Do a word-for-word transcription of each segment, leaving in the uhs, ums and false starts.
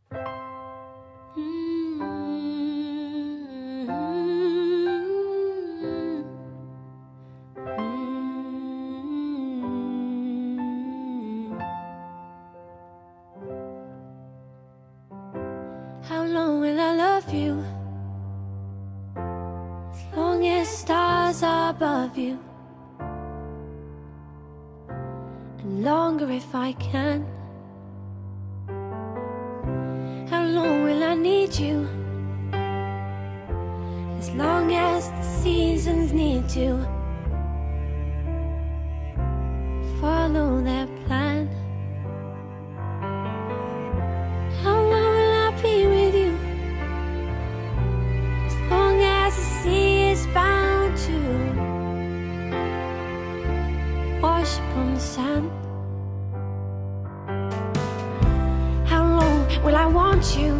How long will I love you? As long as stars are above you, and longer if I can. How long will I need you? As long as the seasons need to follow their plan. How long will I be with you? As long as the sea is bound to wash upon the sand. How long will I want you?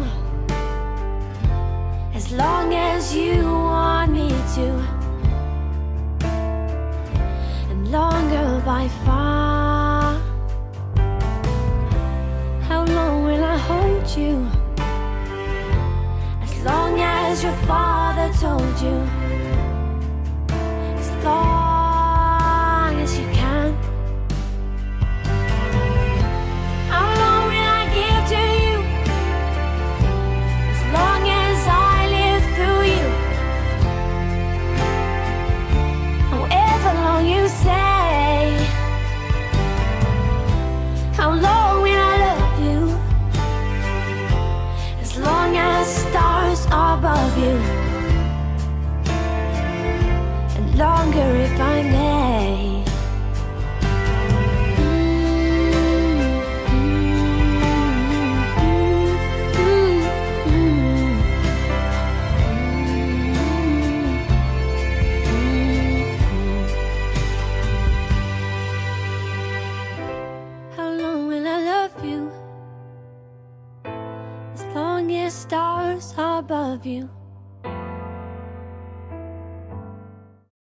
As long as you want me to, and longer by far. How long will I hold you? As long as your father told you. As long as you can. How long will I give to you? As long as I live through you. However long you say. How long will I love you? As long as stars are above you, and longer if I may. How long will I love you? As long as stars are above you,